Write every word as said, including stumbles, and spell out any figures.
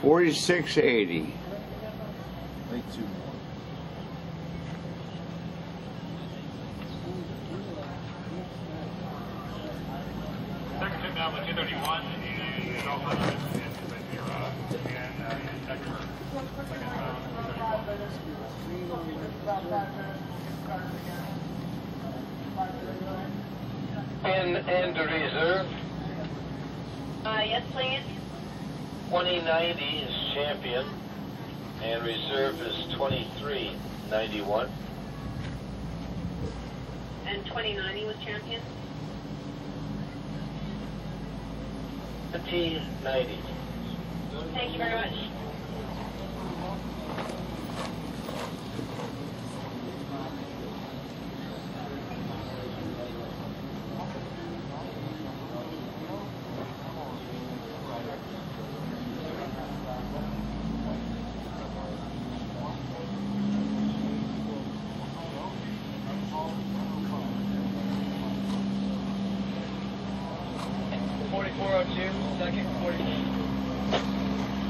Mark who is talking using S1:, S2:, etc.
S1: forty-six eighty.
S2: Late two.
S3: Second trip down with two thirty-one and all hundred and your uh and uh second second round
S4: And and the reserve.
S5: Uh, yes, please.
S4: twenty ninety is champion, and reserve is twenty-three ninety-one.
S5: And twenty ninety was champion.
S4: twenty ninety.
S5: Thank you very much.
S4: forty-four oh two, second, forty.